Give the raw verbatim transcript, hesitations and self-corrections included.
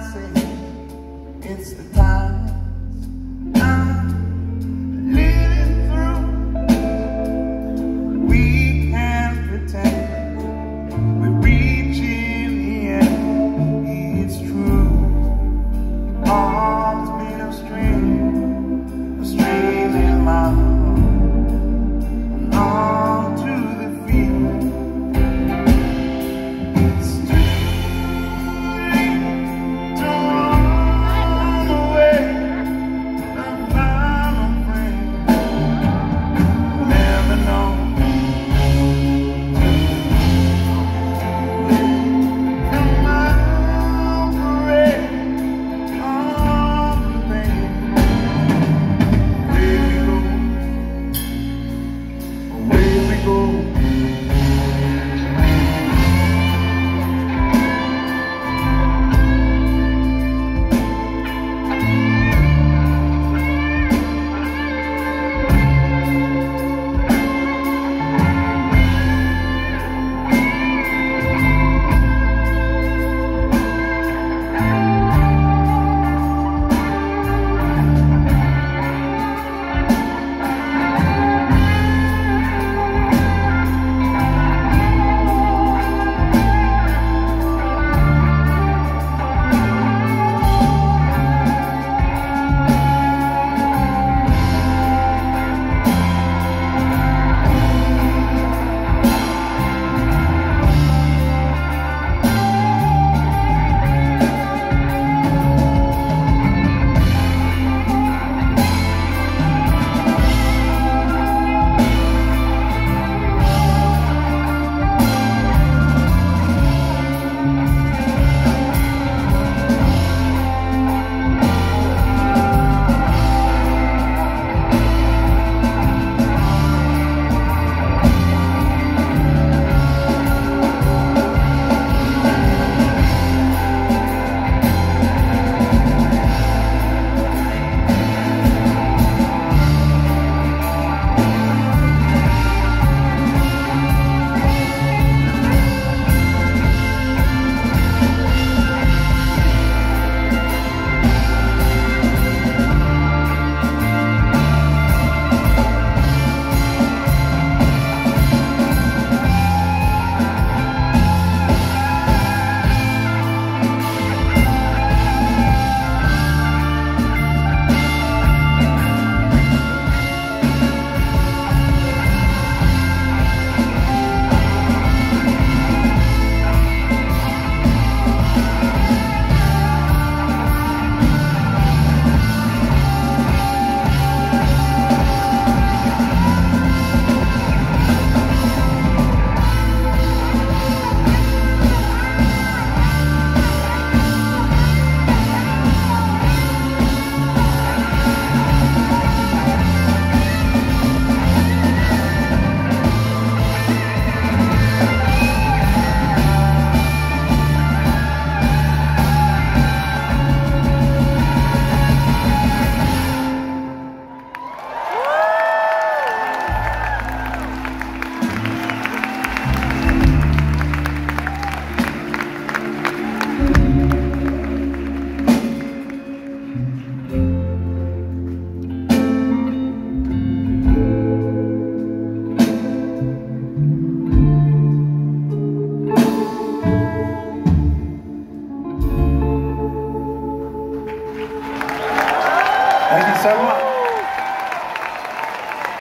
say it's the times I'm living through. We can't pretend we're reaching the end. It's true. Our hearts made of string, a string in my heart, on to the field. It's too late to run away and find a friend. Never know. Come out, parade on the pain. Away we go, away we go. Thank you so much.